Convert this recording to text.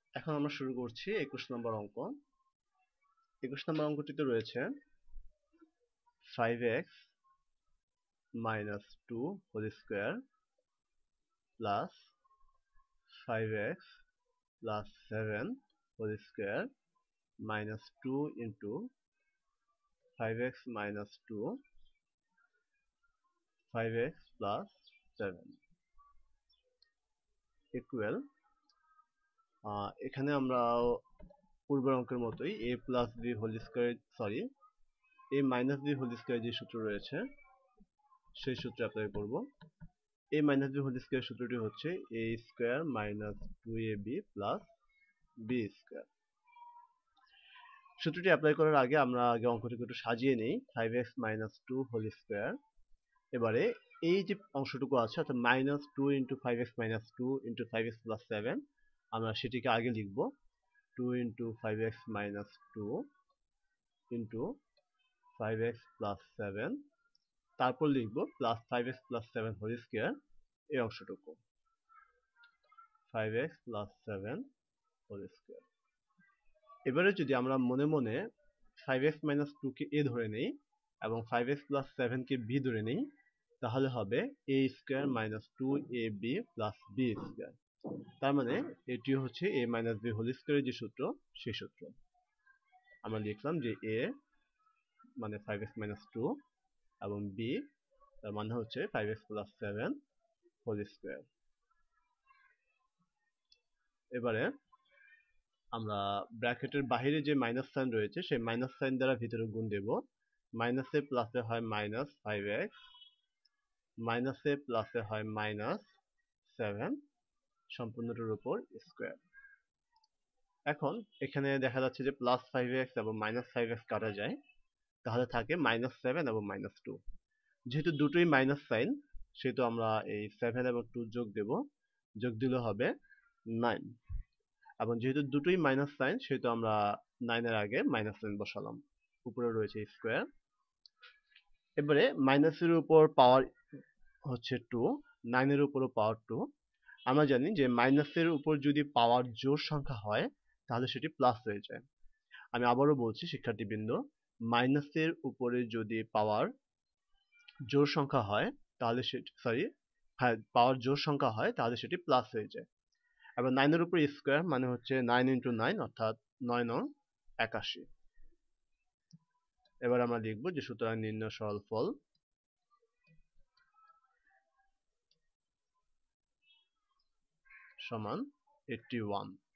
এখন আমরা শুরু করছি 21 নম্বর অঙ্ক। 21 নম্বর অঙ্কটিতে রয়েছে 5x - 2 whole square plus 5x plus 7 whole square minus 2 into 5x minus 2 5x plus 7 equal, এখানে আমরা পূর্বের অঙ্কের মতোই a plus b whole square a minus b whole square যে সূত্র রয়েছে সেই সূত্র অ্যাপ্লাই করব। a minus b whole square সূত্রটি হচ্ছে a square minus 2ab plus b square. সূত্রটি অ্যাপ্লাই করার আগে আমরা অঙ্কটিকে একটু সাজিয়ে নেই। 5x minus 2 হোল স্কয়ার, এবারে এই যে অংশটুকু আছে অর্থাৎ minus 2 into 5x minus 2 into 5x plus 7 আমরা সেটিকে আগে লিখব 2 into 5x minus 2 into 5x plus 7, তারপর লিখব plus 5x plus 7 whole square এই অংশটুকু 5x plus 7 হোল স্কয়ার। এবারে যদি আমরা মনে মনে 5x minus 2 কে a ধরে নেই এবং 5x plus 7 কে b ধরে নেই, তাহলে হবে a square minus 2ab plus b square. তার মানে এটি হচ্ছে a মাইনাস b হোল স্কয়ারের যে সূত্র সেই সূত্র। আমরা লিখলাম যে a মানে 5x minus 2 এবং b তার মানে হচ্ছে 5x plus 7 হোল স্কয়ার। এবারে আমরা ব্র্যাকেটের বাইরে যে মাইনাস সাইন রয়েছে সেই মাইনাস সাইন দ্বারা ভিতরে গুণ দেব। মাইনাসে প্লাসে হয় মাইনাস 5x, মাইনাসে প্লাসে হয় মাইনাস 7 সম্পূর্ণটার উপর স্কয়ার। এখন এখানে দেখা যাচ্ছে যে প্লাস 5x এবং মাইনাস 5x কাটা যায়, তাহলে থাকে মাইনাস 7 এবং মাইনাস 2। যেহেতু দুটোই মাইনাস সাইন সেহেতু আমরা এই 7 এবং 2 যোগ দেব, যোগ দিলে হবে 9। এবং যেহেতু দুটোই মাইনাস সাইন সেহেতু আমরা 9 এর আগে মাইনাস সাইন বসালাম। উপরে রয়েছে স্কয়ার। এবারে মাইনাসের উপর পাওয়ার হচ্ছে 2, 9 এর উপরও পাওয়ার 2। আমরা জানি যে মাইনাসের উপর যদি পাওয়ার জোড় সংখ্যা হয় তাহলে সেটি প্লাস হয়ে যায়। আমি আবারও বলছি শিক্ষার্থীবৃন্দ, মাইনাসের উপরে যদি পাওয়ার জোড় সংখ্যা হয় তাহলে পাওয়ার জোড় সংখ্যা হয় তাহলে সেটি প্লাস হয়ে যায়। এবার 9 এর উপর স্কয়ার মানে হচ্ছে 9 ইন্টু 9 অর্থাৎ 9 9 81। এবার আমরা লিখব যে সুতরাং নির্ণয় সরলফল সমান 81।